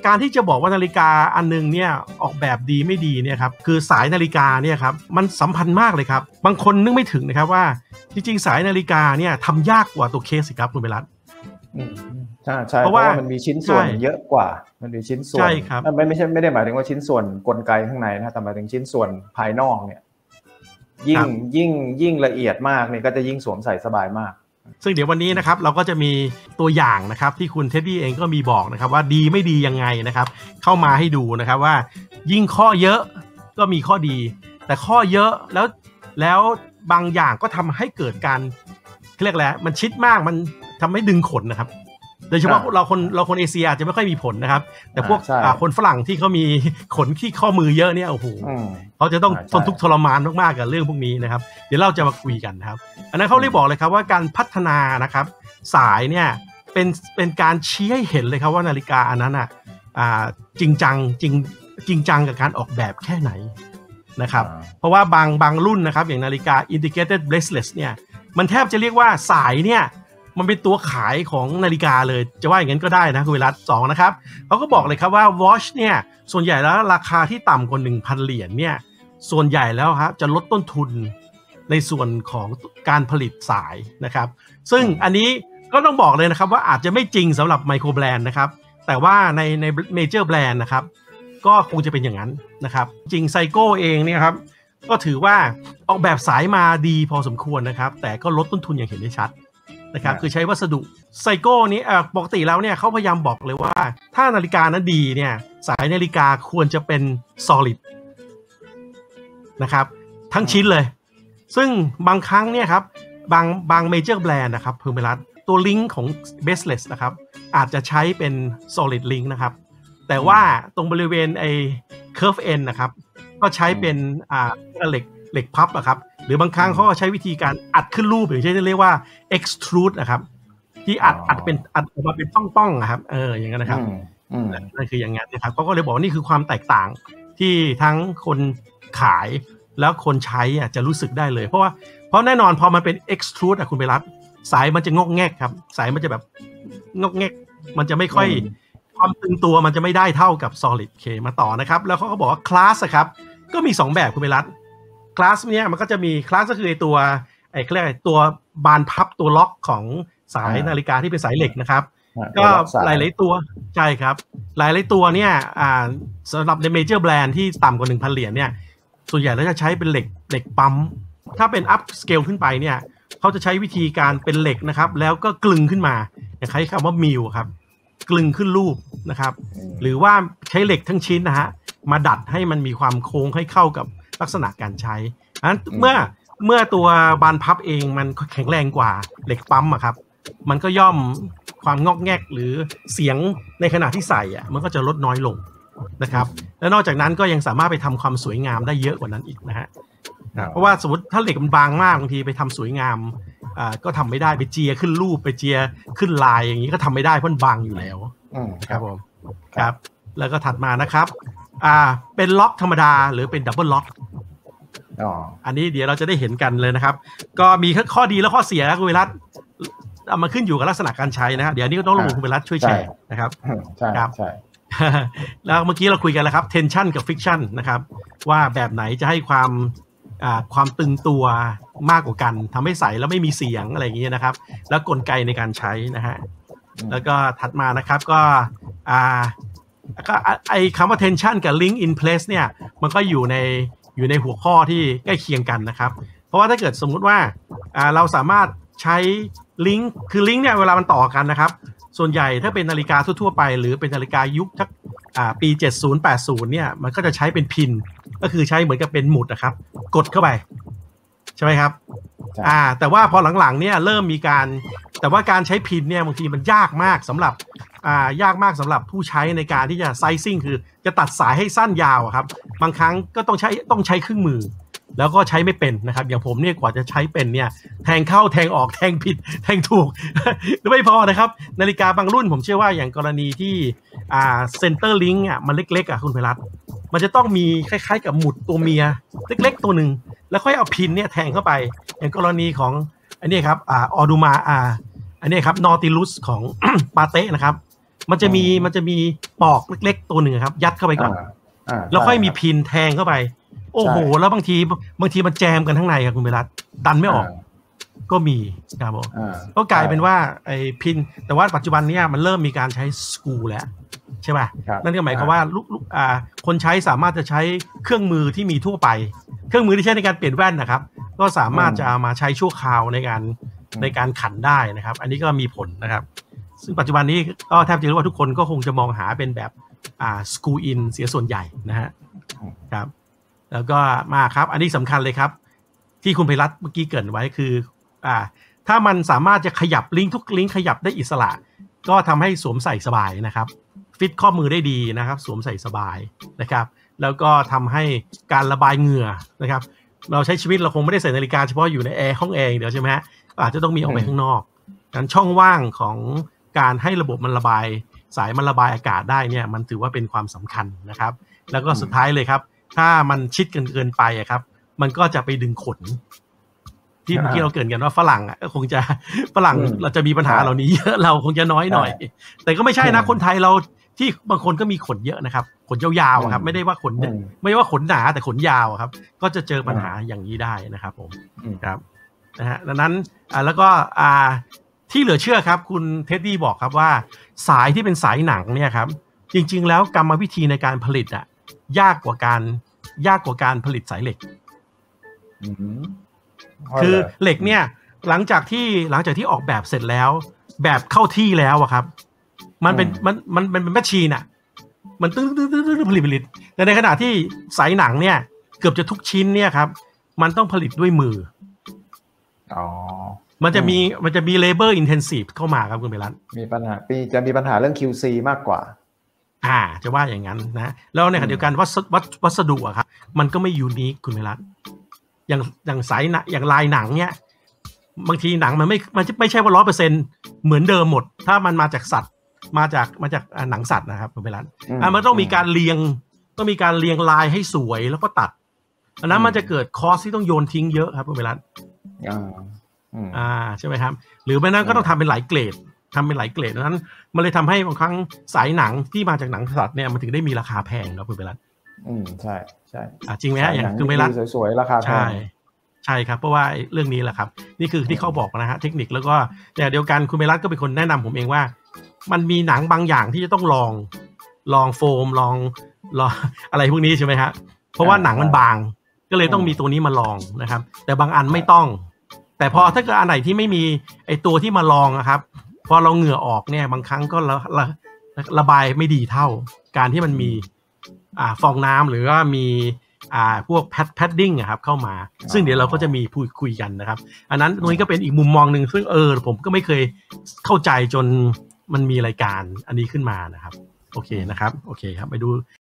การที่จะบอกว่านาฬิกาอันนึงเนี่ยออกแบบดีไม่ดีเนี่ยครับคือสายนาฬิกาเนี่ยครับมันสัมพันธ์มากเลยครับบางคนนึกไม่ถึงนะครับว่าจริงๆสายนาฬิกาเนี่ยทำยากกว่าตัวเคสสิครับคุณเบลัสใช่เพราะว่ามันมีชิ้นส่วนเยอะกว่ามันมีชิ้นส่วนไม่ได้หมายถึงว่าชิ้นส่วนกลไกข้างในนะแต่หมายถึงชิ้นส่วนภายนอกเนี่ยยิ่งละเอียดมากเนี่ยก็จะยิ่งสวมใส่สบายมากซึ่งเดี๋ยววันนี้นะครับเราก็จะมีตัวอย่างนะครับที่คุณเท็ดดี้เองก็มีบอกนะครับว่าดีไม่ดียังไงนะครับเข้ามาให้ดูนะครับว่ายิ่งข้อเยอะก็มีข้อดีแต่ข้อเยอะแล้วบางอย่างก็ทำให้เกิดการเรียกอะไรมันชิดมากมันทำให้ดึงขนนะครับโดยเฉพาะเราคนเอเชียอาจจะไม่ค่อยมีผลนะครับแต่พวกคนฝรั่งที่เขามีขนที่ข้อมือเยอะเนี่ยโอ้โหเขาจะต้องทนทุกข์ทรมานมากๆกับเรื่องพวกนี้นะครับเดี๋ยวเราจะมาคุยกันนะครับอันนั้นเขาเรียกบอกเลยครับว่าการพัฒนานะครับสายเนี่ยเป็นการชี้ให้เห็นเลยครับว่านาฬิกาอันนั้นจริงจังกับการออกแบบแค่ไหนนะครับเพราะว่าบางรุ่นนะครับอย่างนาฬิกา integrated bracelet เนี่ยมันแทบจะเรียกว่าสายเนี่ยมันเป็นตัวขายของนาฬิกาเลยจะว่าอย่างนั้นก็ได้นะคุณวิรัต2นะครับเขาก็บอกเลยครับว่า watch เนี่ยส่วนใหญ่แล้วราคาที่ต่ำกว่า 1,000 เหรียญเนี่ยส่วนใหญ่แล้วครับจะลดต้นทุนในส่วนของการผลิตสายนะครับซึ่งอันนี้ก็ต้องบอกเลยนะครับว่าอาจจะไม่จริงสำหรับไมโครแบรนด์นะครับแต่ว่าในเมเจอร์แบรนด์นะครับก็คงจะเป็นอย่างนั้นนะครับจริงไซโก้เองเนี่ยครับก็ถือว่าออกแบบสายมาดีพอสมควรนะครับแต่ก็ลดต้นทุนอย่างเห็นได้ชัดนะครับคือใช้วัสดุไซโก้นี้ปกติแล้วเนี่ยเขาพยายามบอกเลยว่าถ้านาฬิกานั้นดีเนี่ยสายนาฬิกาควรจะเป็น solid นะครับทั้งชิ้นเลยซึ่งบางครั้งเนี่ยครับบางเมเจอร์แบรนด์นะครับเพิ่มไปรัดตัวลิงก์ของ bracelet นะครับอาจจะใช้เป็น solid link นะครับแต่ว่าตรงบริเวณcurve end นะครับก็ใช้เป็นเหล็กพับอะครับหรือบางครั้งเขาก็ใช้วิธีการอัดขึ้นรูปอย่างเช่นเรียกว่า extrude นะครับที่อัดออกมาเป็นป้องๆครับอย่างนั้นนะครับนั่นคืออย่างนั้นนะครับเขาก็เลยบอกว่านี่คือความแตกต่างที่ทั้งคนขายแล้วคนใช้จะรู้สึกได้เลยเพราะแน่นอนพอมันเป็น extrude คุณไปรับสายมันจะงอกแงกครับสายมันจะแบบงอกแงกมันจะไม่ค่อยความตึงตัวมันจะไม่ได้เท่ากับ solid เคมาต่อนะครับแล้วเขาก็บอกว่า class ครับก็มี2แบบคุณไปรับคลาสเนี่ยมันก็จะมีคลาสก็คือตัวเขาเรียกตัวบานพับตัวล็อกของสายนาฬิกาที่เป็นสายเหล็กนะครับก็หลายๆตัวใช่ครับหลายๆตัวเนี่ยสำหรับในเมเจอร์แบรนด์ที่ต่ำกว่า 1,000 เหรียญเนี่ยส่วนใหญ่แล้วจะใช้เป็นเหล็กปั๊มถ้าเป็นอัพสเกลขึ้นไปเนี่ยเขาจะใช้วิธีการเป็นเหล็กนะครับแล้วก็กลึงขึ้นมาใช้คำว่ามิลครับกลึงขึ้นรูปนะครับหรือว่าใช้เหล็กทั้งชิ้นนะฮะมาดัดให้มันมีความโค้งให้เข้ากับลักษณะการใช้เมื่อตัวบานพับเองมันแข็งแรงกว่าเหล็กปั๊มครับมันก็ย่อมความงอกแงกหรือเสียงในขณะที่ใส่มันก็จะลดน้อยลงนะครับและนอกจากนั้นก็ยังสามารถไปทำความสวยงามได้เยอะกว่านั้นอีกนะฮะเพราะว่าสมมติถ้าเหล็กมันบางมากบางทีไปทำสวยงามก็ทำไม่ได้ไปเจียขึ้นรูปไปเจียขึ้นลายอย่างนี้ก็ทำไม่ได้เพราะมันบางอยู่แล้วครับผมครับแล้วก็ถัดมานะครับเป็นล็อกธรรมดาหรือเป็นดับเบิลล็อกอันนี้เดี๋ยวเราจะได้เห็นกันเลยนะครับก็มีข้อดีและข้อเสียนะคุณวิรัตเอามาขึ้นอยู่กับลักษณะการใช้นะเดี๋ยวนี้ก็ต้องรบกวนคุณวิรัตช่วยแชร์นะครับใช่ครับแล้วเมื่อกี้เราคุยกันแล้วครับ tension กับ friction นะครับว่าแบบไหนจะให้ความตึงตัวมากกว่ากันทำให้ใส่แล้วไม่มีเสียงอะไรอย่างเงี้ยนะครับแล้วกลไกในการใช้นะฮะแล้วก็ถัดมานะครับก็ไอ้คำว่า tension กับ link in place เนี่ยมันก็อยู่ในหัวข้อที่ใกล้เคียงกันนะครับเพราะว่าถ้าเกิดสมมุติว่าเราสามารถใช้ลิงก์คือลิงก์เนี่ยเวลามันต่อกันนะครับส่วนใหญ่ถ้าเป็นนาฬิกาทั่วๆไปหรือเป็นนาฬิกายุคปี70-80เนี่ยมันก็จะใช้เป็นพินก็คือใช้เหมือนกับเป็นหมุดนะครับกดเข้าไปใช่ไหมครับแต่ว่าพอหลังๆเนี่ยเริ่มมีแต่ว่าการใช้พินเนี่ยบางทีมันยากมากสำหรับผู้ใช้ในการที่จะไซซิ่งคือจะตัดสายให้สั้นยาวครับบางครั้งก็ต้องใช้เครื่องมือแล้วก็ใช้ไม่เป็นนะครับอย่างผมเนี่ยกว่าจะใช้เป็นเนี่ยแทงเข้าแทงออกแทงผิดแทงถูก ไม่พอนะครับนาฬิกาบางรุ่นผมเชื่อว่าอย่างกรณีที่เซนเตอร์ลิงก์มันเล็กๆคุณไพรัตน์มันจะต้องมีคล้ายๆกับหมุดตัวเมียเล็กๆตัวหนึ่งแล้วค่อยเอาพินเนี่ยแทงเข้าไปอย่างกรณีของอันนี้ครับออดูมาอันนี้ครับนอติลุสของ ปาเต้นะครับมันจะมีปอกเล็กๆตัวหนึ่งครับยัดเข้าไปก่อนแล้วค่อยมีพินแทงเข้าไปโอ้โหแล้วบางทีมันแจมกันข้างในครับคุณเวรัตดันไม่ออกก็มีครับผมก็กลายเป็นว่าไอ้พินแต่ว่าปัจจุบันเนี้ยมันเริ่มมีการใช้สกรูแล้วใช่ป่ะนั่นก็หมายความว่าคนใช้สามารถจะใช้เครื่องมือที่มีทั่วไปเครื่องมือที่ใช้ในการเปลี่ยนแว่นนะครับก็สามารถจะเอามาใช้ชั่วคราวในการขันได้นะครับอันนี้ก็มีผลนะครับซึ่งปัจจุบันนี้ก็แทบจะเรียกว่าทุกคนก็คงจะมองหาเป็นแบบสกรูอินเสียส่วนใหญ่นะฮะครับแล้วก็มาครับอันนี้สำคัญเลยครับที่คุณไพรัตน์เมื่อกี้เกริ่นไว้คือถ้ามันสามารถจะขยับลิงก์ทุกลิงก์ขยับได้อิสระก็ทำให้สวมใส่สบายนะครับฟิตข้อมือได้ดีนะครับสวมใส่สบายนะครับแล้วก็ทำให้การระบายเหงื่อนะครับเราใช้ชีวิตเราคงไม่ได้ใส่นาฬิกาเฉพาะอยู่ในห้องแอร์เดี๋ยวใช่ไหมฮะอาจจะต้องมีออกไปข้างนอกการช่องว่างของการให้ระบบมันระบายสายมันระบายอากาศได้เนี่ยมันถือว่าเป็นความสำคัญนะครับแล้วก็สุดท้ายเลยครับถ้ามันชิดเกินไปครับมันก็จะไปดึงขนที่เมื่อกี้เราเกริ่นกันว่าฝรั่งก็คงจะฝรั่งเราจะมีปัญหาเหล่านี้เยอะเราคงจะน้อยหน่อยแต่ก็ไม่ใช่นะคนไทยเราที่บางคนก็มีขนเยอะนะครับขนยาวๆครับไม่ได้ว่าขนหนาแต่ขนยาวครับก็จะเจอปัญหาอย่างนี้ได้นะครับผมครับนะฮะดังนั้นแล้วก็ที่เหลือเชื่อครับคุณเท็ดดี้บอกครับว่าสายที่เป็นสายหนังเนี่ยครับจริงๆแล้วกรรมวิธีในการผลิตยากกว่าการผลิตสายเหล็กคือเหล็กเนี่ยหลังจากที่ออกแบบเสร็จแล้วแบบเข้าที่แล้วครับมันเป็นแมชชีนมันตึ้งผลิตแต่ในขณะที่สายหนังเนี่ยเกือบจะทุกชิ้นเนี่ยครับมันต้องผลิตด้วยมือมันจะมี labor intensive เข้ามาครับคุณเบลันมีปัญหาเรื่อง QC มากกว่าจะว่าอย่างนั้นนะแล้วในขณะเดียวกันวัสดุครับมันก็ไม่ยูนิคคุณเบลันอย่างสายอย่างลายหนังเนี่ยบางทีหนังมันไม่ใช่ว่า 100% เหมือนเดิมหมดถ้ามันมาจากสัตว์มาจากหนังสัตว์นะครับคุณเบลันมันต้องมีการเรียงลายให้สวยแล้วก็ตัดอันนั้นมันจะเกิดคอสที่ต้องโยนทิ้งเยอะครับคุณเบลันใช่ไหมครับหรือไม่นั้นก็ต้องทำเป็นหลายเกรดดังนั้นมันเลยทำให้บางครั้งสายหนังที่มาจากหนังสัตว์เนี่ยมันถึงได้มีราคาแพงครับคุณเบลันใช่จริงไหมฮะอย่างคุณเบลันสวยๆราคาแพงใช่ครับเพราะว่าเรื่องนี้แหละครับนี่คือที่เขาบอกนะฮะเทคนิคแล้วก็แต่เดียวกันคุณเบลันก็เป็นคนแนะนำผมเองว่ามันมีหนังบางอย่างที่จะต้องลองโฟมลองอะไรพวกนี้ใช่ไหมฮะเพราะว่าหนังมันบางก็เลยต้องมีตัวนี้มาลองนะครับแต่บางอันไม่ต้องแต่พอถ้าเกิดอันไหนที่ไม่มีไอตัวที่มาลองนะครับพอเราเหงื่อออกเนี่ยบางครั้งก็ระบายไม่ดีเท่าการที่มันมีฟองน้ำหรือว่ามีพวกแพดดิ้งครับเข้ามาซึ่งเดี๋ยวเราก็จะมีพูดคุยกันนะครับอันนั้นตรงนี้ก็เป็นอีกมุมมองหนึ่งซึ่งผมก็ไม่เคยเข้าใจจนมันมีรายการอันนี้ขึ้นมานะครับโอเคนะครับไปดู